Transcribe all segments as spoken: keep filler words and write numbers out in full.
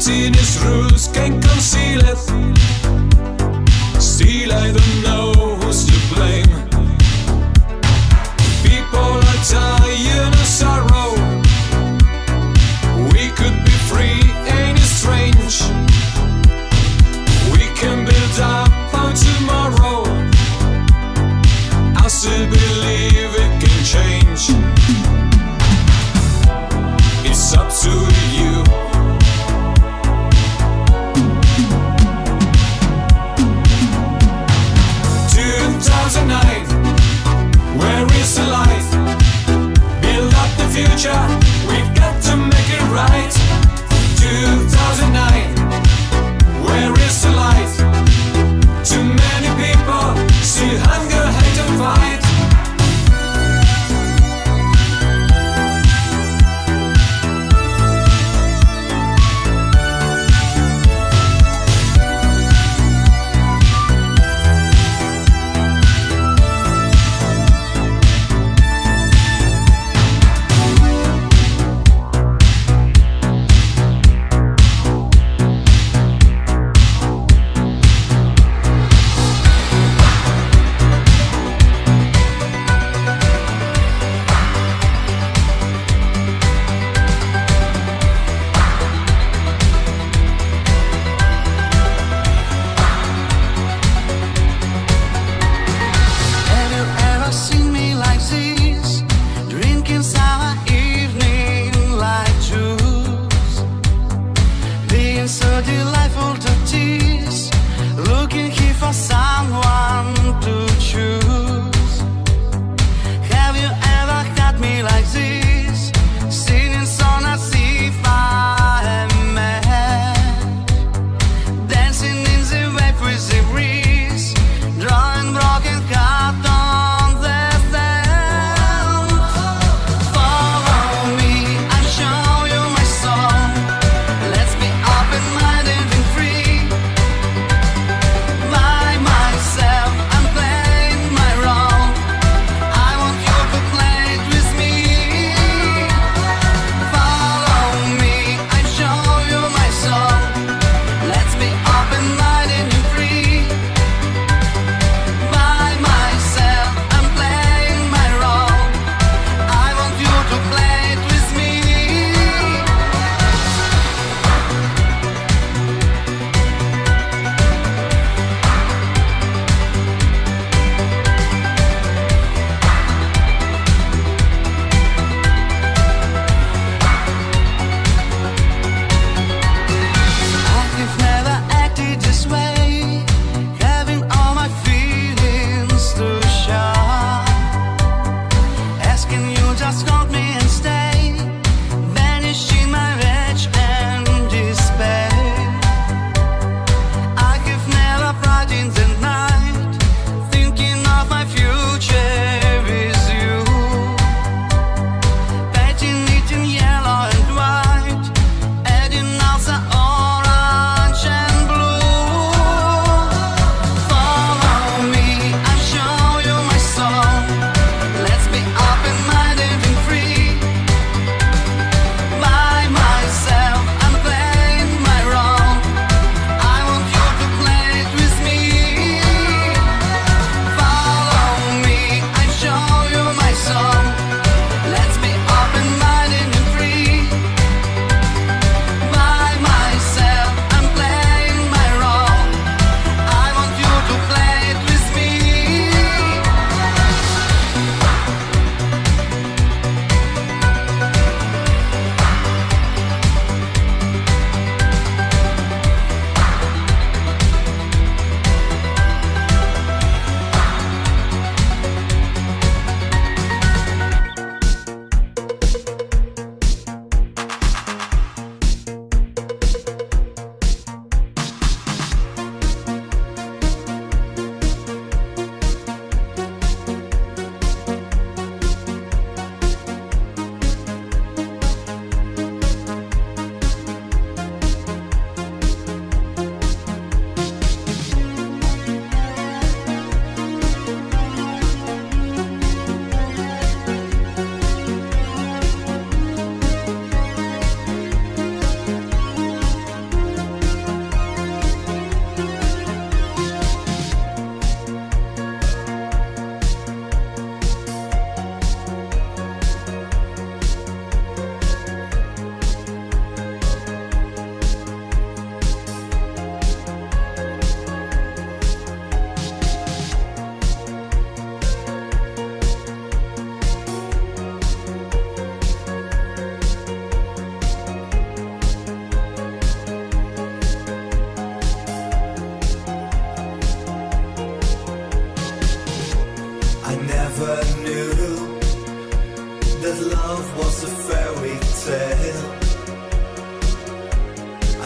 seen his rules, can't conceal it. Still I don't know who's to blame. People are dying of sorrow. We could be free, ain't it strange? We can build up on tomorrow. I still believe it can change. It's up to you.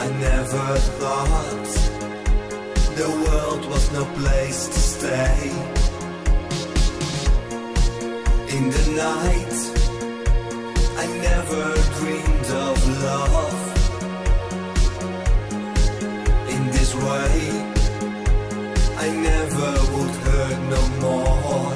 I never thought the world was no place to stay. In the night, I never dreamed of love in this way. I never would hurt no more.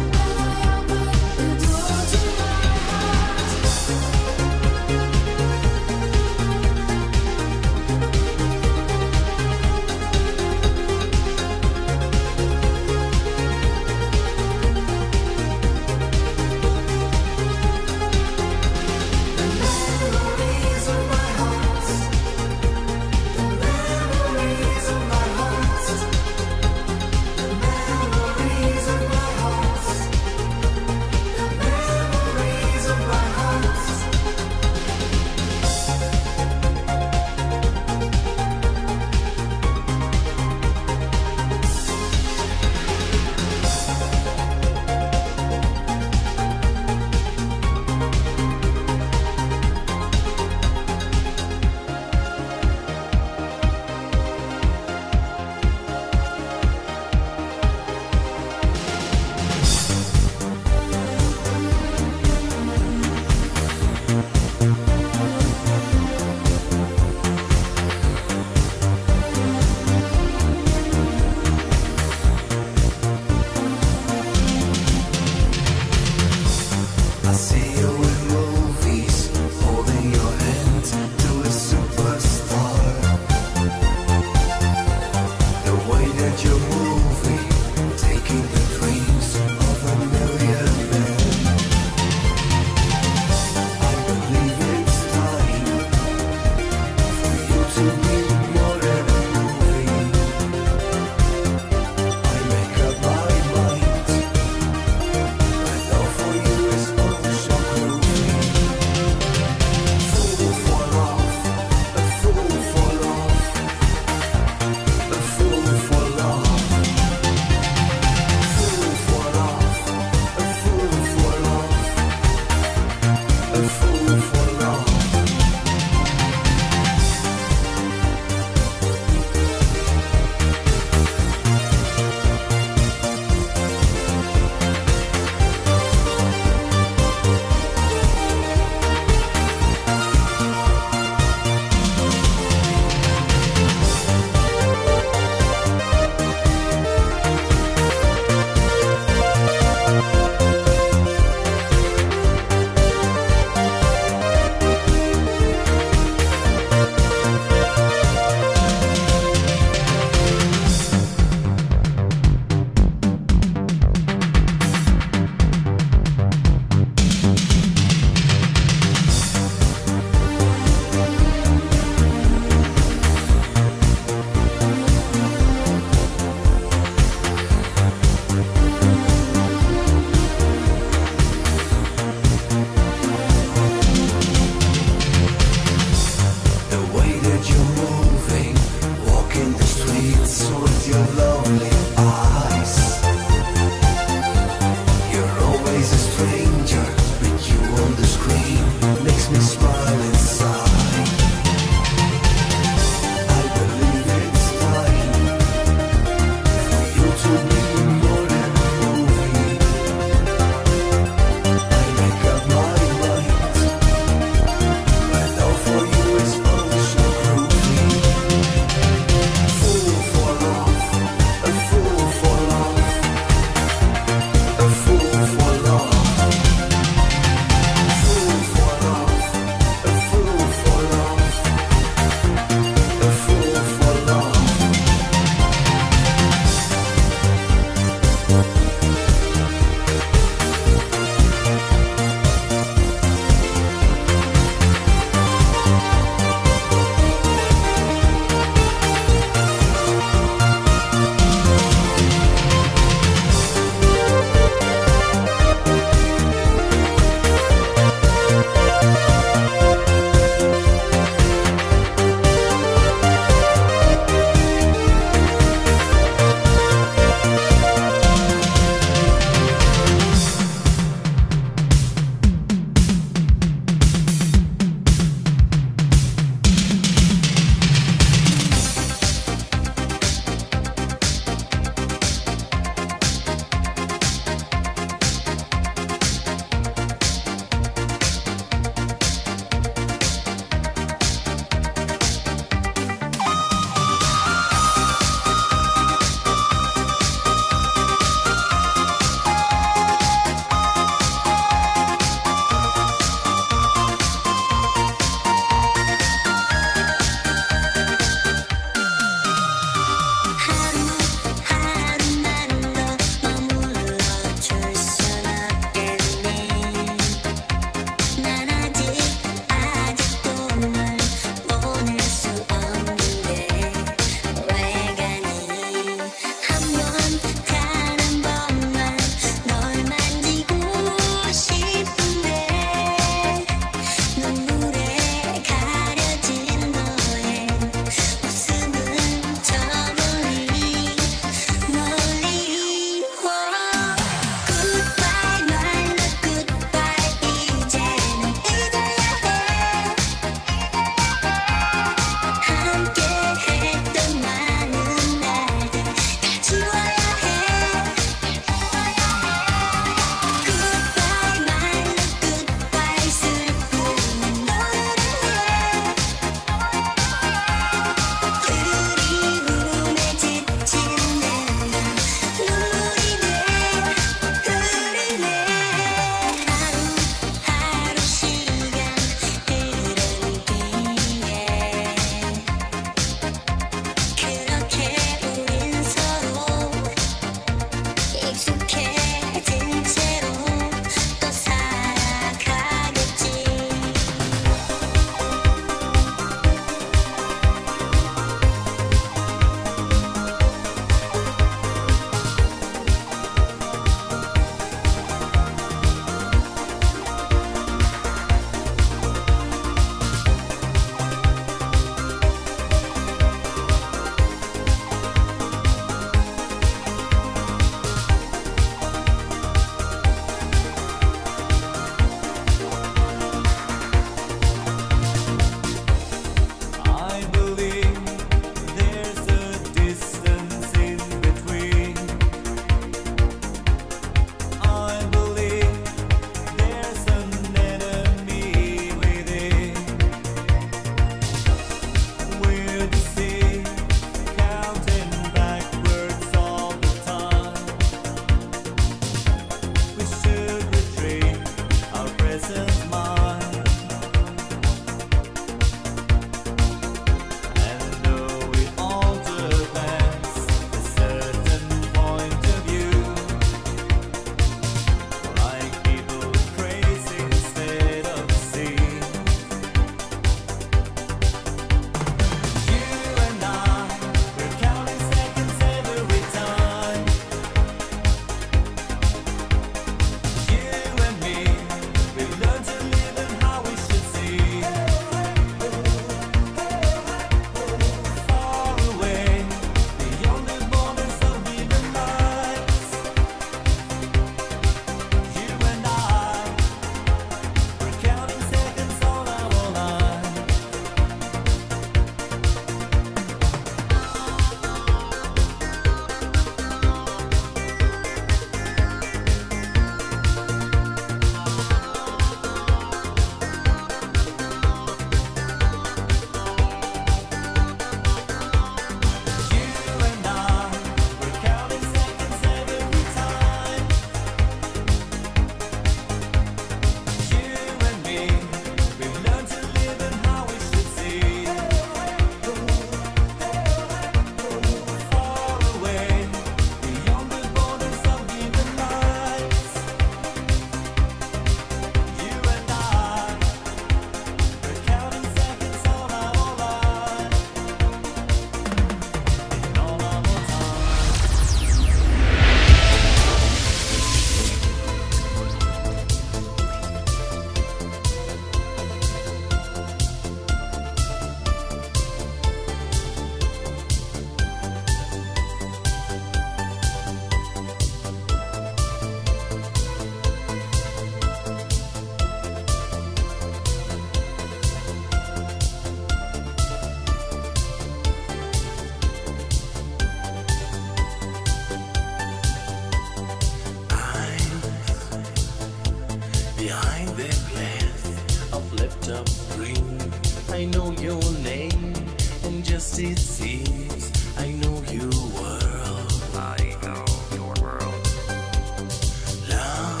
a glass of laptop green. I know your name, and just it seems I know your world. I know your world. Love,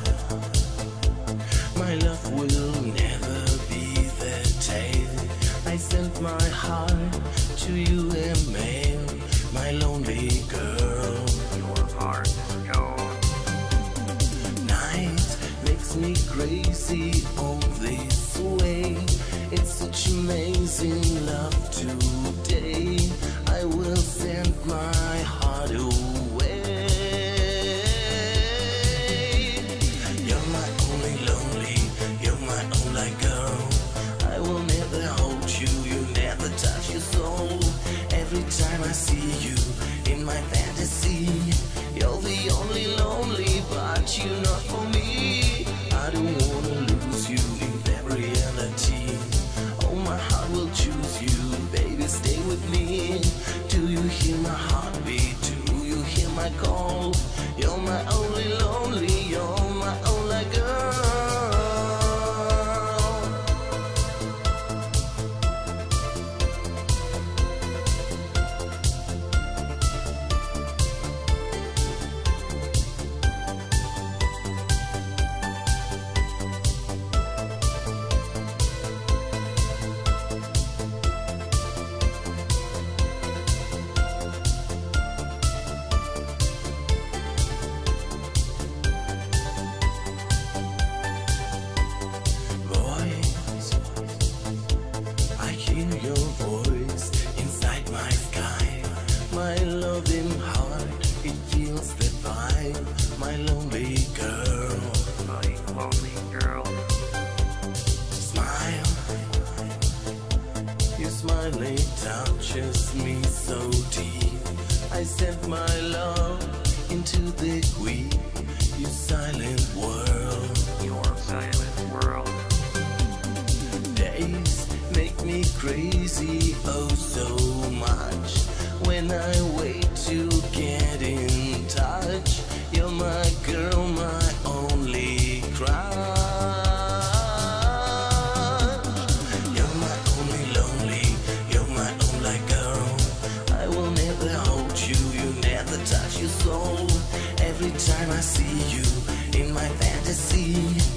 my love will never be the tale. I sent my heart to you in mail, my lonely girl. Your heart is gone. Night makes me crazy all this way. It's such amazing love today. I will send my heart away. You're my only lonely, you're my only girl. I will never hold you, you never touch your soul. Every time I see you in my fantasy, you're the only lonely, but you're not for me. I don't wanna lose you in that reality. Oh, my heart will choose you, baby, stay with me. Do you hear my heartbeat? Do you hear my call? You're my only lonely, you're my only girl. Your voice inside my sky, my loving heart, it feels the vibe, my lonely girl, my lonely girl. Smile, your smiling touches me so deep. I sent my love into the weak, your silent world, your silent world. Days make me crazy, oh so much. When I wait to get in touch, you're my girl, my only crush. You're my only lonely, you're my only girl. I will never hold you, you never touch your soul. Every time I see you in my fantasy,